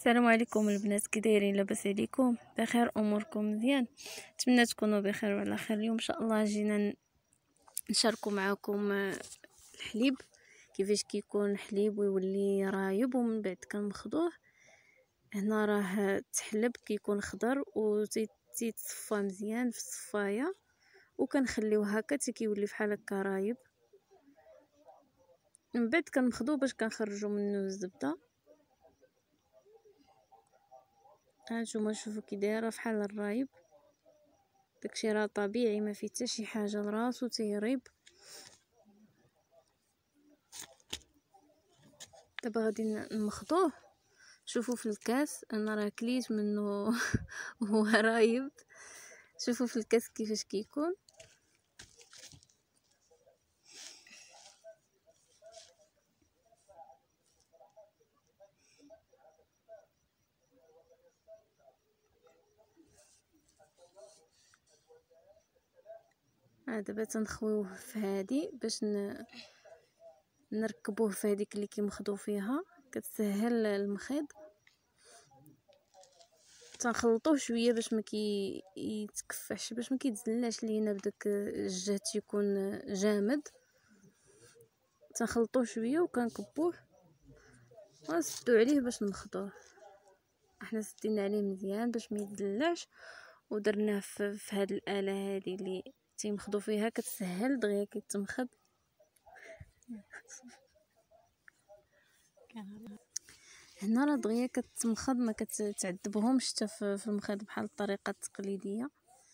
السلام عليكم البنات، كي دايرين؟ لاباس عليكم؟ بخير؟ اموركم مزيان؟ نتمنى تكونوا بخير وعلى خير. اليوم ان شاء الله جينا نشاركوا معكم الحليب، كيفاش كيكون الحليب ويولي رايب ومن بعد كنخضوه. هنا راه تحلب كيكون خضر وتيتصفى مزيان في الصفايه وكنخليوه هكا حتى كيولي بحال هكا رايب. من بعد كنخضوه باش كنخرجوا منه الزبده. هانتوما شوفوا كي دايره فحال الرايب، داكشي راه طبيعي ما فيه حتى شي حاجه لراسو تيريب. دابا غادي نمخضوه. شوفوا في الكاس انا راه كليت منه هو رايب. شوفوا في الكاس كيفاش كيكون. دابا تنخويوه في هادي باش نركبوه في هذيك اللي كيمخضوا فيها، كتسهل المخيض. تنخلطوه شويه باش ما يتكفحش، باش ما كيتزلاش لينا بداك الجهد يكون جامد. تنخلطوه شويه وكنكبوه ونسدو عليه باش نمخضوه. احنا سدينا عليه مزيان باش ما يتدلاش ودرناه في هاد الاله هذه اللي تيمخضوا فيها، كتسهل دغيا كيتمخض. هنا راه دغيا كتمخض، ما كتعذبهمش حتى في المخيض بحال الطريقه التقليديه.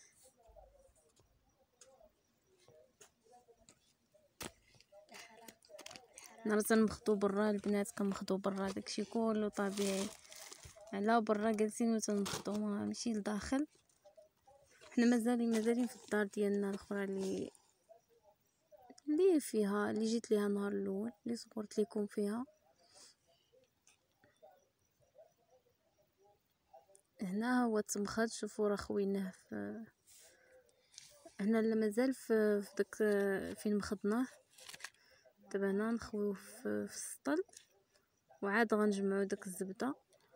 نرا تنمخضو برا البنات، كنمخضو برا، داكشي كله طبيعي. على برا جالسين وتنمخضو، ماشي لداخل. حنا مازالين في الدار ديالنا الاخرى اللي فيها، اللي جيت ليها النهار الاول اللي صورت لكم فيها. هنا هو تمخض. شوفوا راه خويناه في هنا، لا مازال في داك فين مخضناه. دابا هنا نخويوه في السطل وعاد غنجمعوا داك الزبده.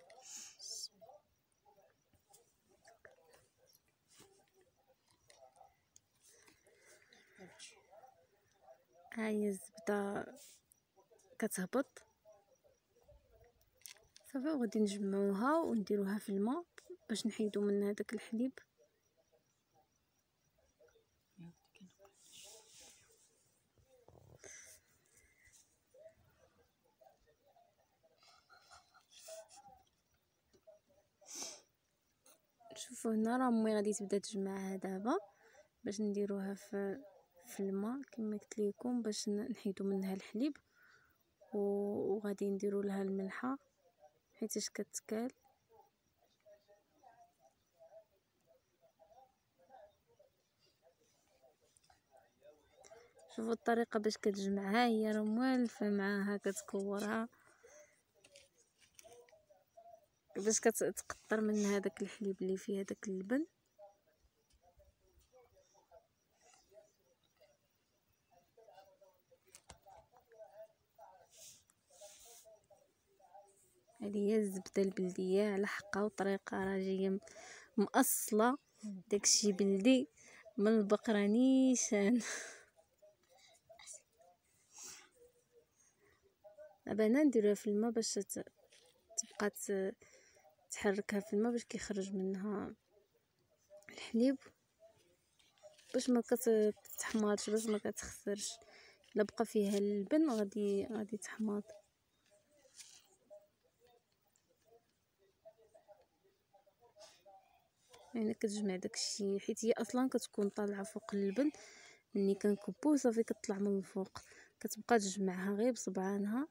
ها هي الزبده كتهبط صافي، وغادي نجمعوها ونديروها في الماء باش نحيدو منها داك الحليب. شوفوا هنا راه امي غادي تبدا تجمعها دابا باش نديروها في الماء كما قلت لكم، باش نحيدو منها الحليب وغادي نديرو لها الملحه حيتاش كتكال. شوفوا الطريقه باش كتجمعها، هي راه موالفه معاها، كتكورها باش كتقطر من هذاك الحليب اللي فيه داك اللبن. هذه هي الزبده البلديه على حقها، وطريقه راه جايه مأصله، داكشي بلدي من البقره نيشان. دابا هنا نديروها في الماء باش تبقى تحركها في الماء باش كيخرج منها الحليب، باش ما كتحماضش، باش ما كتخسرش. الا بقى فيها اللبن غادي تحماض. يعني كتجمع داكشي حيت هي اصلا كتكون طالعه فوق اللبن. ملي كنكبوه صافي كتطلع من الفوق، كتبقى تجمعها غير بصبعانها.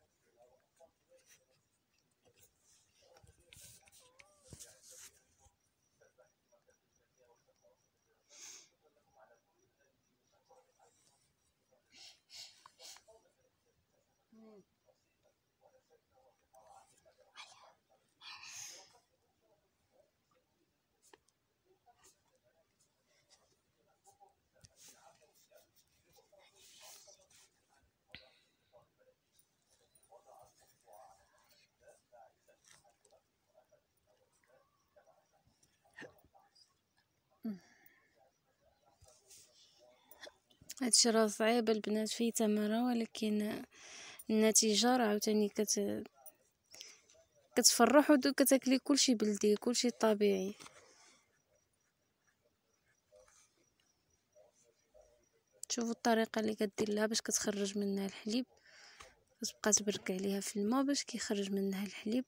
هادشي راه صعيب البنات فيه تماره، ولكن النتيجه راه عاوتاني كتفرح وكتاكلي كلشي بلدي كلشي طبيعي. شوفوا الطريقه اللي كدير لها باش كتخرج منها الحليب، كتبقى تبرك عليها في الماء باش كيخرج منها الحليب.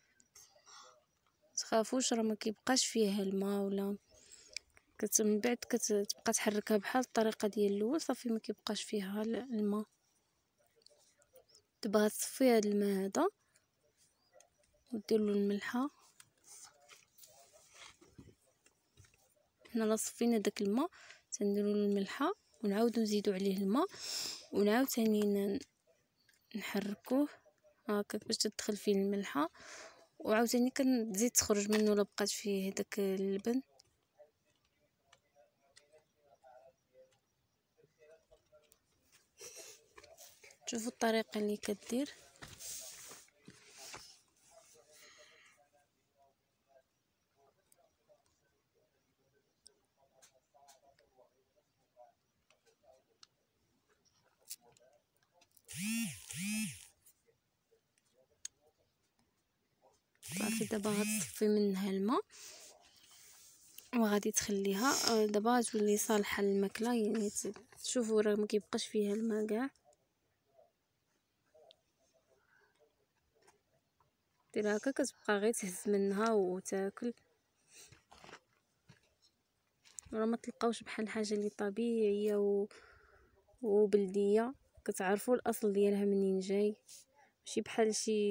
تخافوش راه ما كيبقاش فيها الماء، ولا من بعد كتبقى تحركها بحال الطريقه ديال الاول صافي ما كيبقاش فيها الماء. تبغى تصفي هذا الماء هذا ودير له الملحه. حنا لا صفينا داك الماء تنديروا له الملحه ونعاودو نزيدو عليه الماء ونعاود ثاني نحركوه هكاك باش تدخل فيه الملحه، وعاوتاني كنزيد تخرج منه لا بقات فيه داك اللبن. شوفوا الطريقه اللي كدير. صافي دابا غتصفي منها الماء وغادي تخليها دابا تولي صالحه للماكله، يعني تشوفوا راه ما كيبقاش فيها الماء كاع. دير هكا كتبقى غير تهز منها وتاكل، راه ما تلقاوش بحال الحاجه اللي طبيعيه وبلديه، كتعرفوا الاصل ديالها منين جاي، ماشي بحال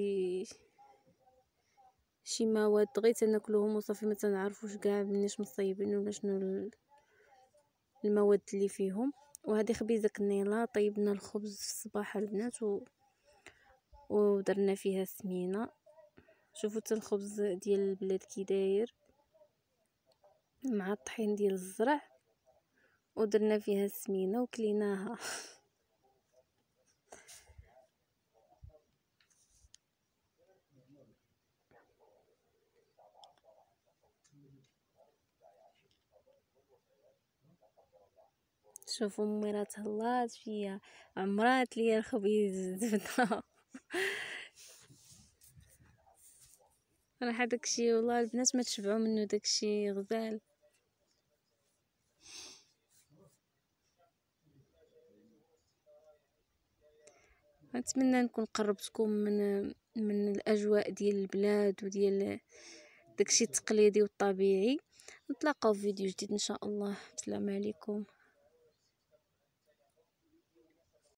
شي مواد غير تناكلوهم وصافي ما تنعرفوش كاع مناش مصيبين ولا شنو المواد اللي فيهم. وهذه خبيزه كنيله طيبنا الخبز في الصباح البنات ودرنا فيها السمينه. شوفوا حتى الخبز ديال البلاد كي داير مع الطحين ديال الزرع، ودرنا فيها السمينه وكليناها. شوفوا امي راه تهلات فيا، عمرات ليا الخبيز زبده. راه داكشي والله البنات ما تشبعوا منه، داكشي غزال. نتمنى نكون قربتكم من الاجواء ديال البلاد وديال داكشي التقليدي والطبيعي. نتلاقاو في فيديو جديد ان شاء الله. السلام عليكم.